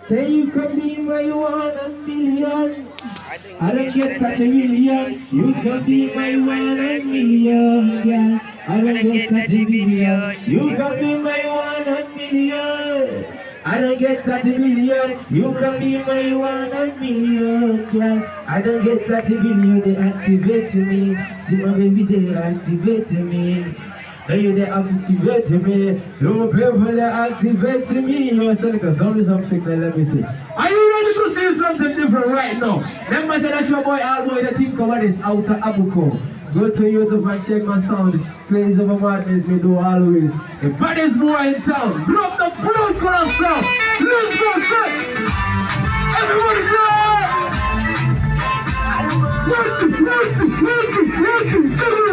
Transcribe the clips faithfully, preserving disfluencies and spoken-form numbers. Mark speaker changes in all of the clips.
Speaker 1: Say you can be my one a million. I don't get such a million. You can be my one a million. Yeah. I don't get such a million. You can be my one a million. I don't get thirty million, you can be my one a million, yeah. I don't get thirty million, they activate me. See my baby, they activate me. Hey, they activate me. You people, they activate me. You are saying, because always I'm sick, let me see. Are you ready to say something different right now? Let me say that's your boy Alboy, the think about this outer Abuko. Go to YouTube and check my sound. This plays of a madness me do always. The baddest boy in town. Drop the blood color sound. Let's go, son. Everybody say. One, two, one, two, one, two, one, two, two,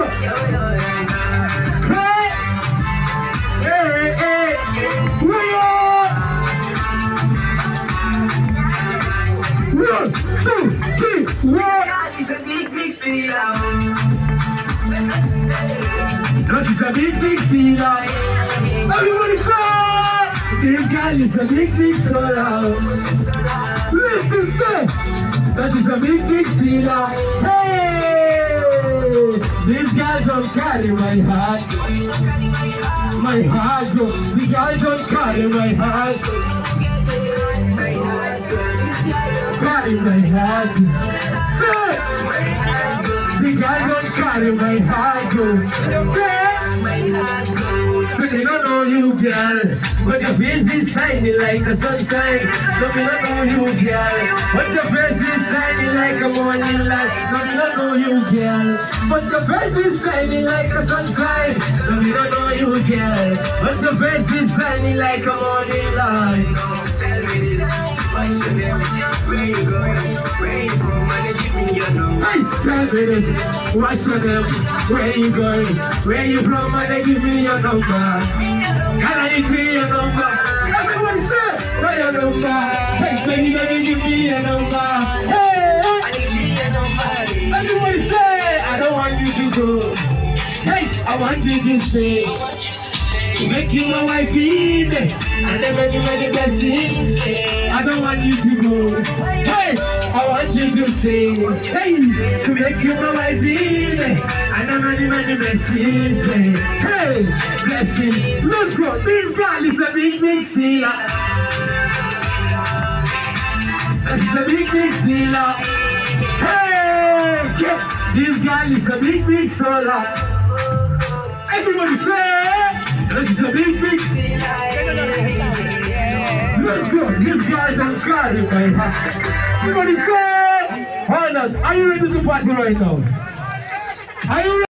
Speaker 1: hey, hey, hey, we are. One, two, three, one. It's a big, big steal. This is a big, big stealer. Everybody say, this guy is a big, big stealer. Listen, say, this is a big, big stealer. Hey, this guy don't carry my heart. My heart, bro. The guy don't carry my heart. Carry my heart. Say. The guy don't carry my heart, go. So they don't know you, girl. But your face is shining like a sunshine. So they don't know you, girl. But your face is shining like a morning light. So they don't know you, girl. But your face is shining like a sunshine. So they don't know you, girl. But your face is shining like a morning light. Tell me this. What's your name? Where you going? Where you from? And give me your number. Hey, tell me this. What's your name? Where you going? Where you from? And give me your number. Can I need your number? Everybody say, where your number? Text me, baby, give me your number. Hey, I need your number. Everybody say, I don't want you to go. Hey, I want you to stay. To make you my wife in it. I never knew any best things. I don't want you to go. Hey, I want you to stay. Hey, to make you my wife in it. I never knew any best things. Hey, blessing. Let's go. This girl is a big, big stealer. This is a big, big stealer. Hey, this girl is a big, big stealer. Everybody say. This is a big, big stealer. Let's go. This guy don't carry my heart. Everybody say, hold on. Are you ready to party right now? Are you ready?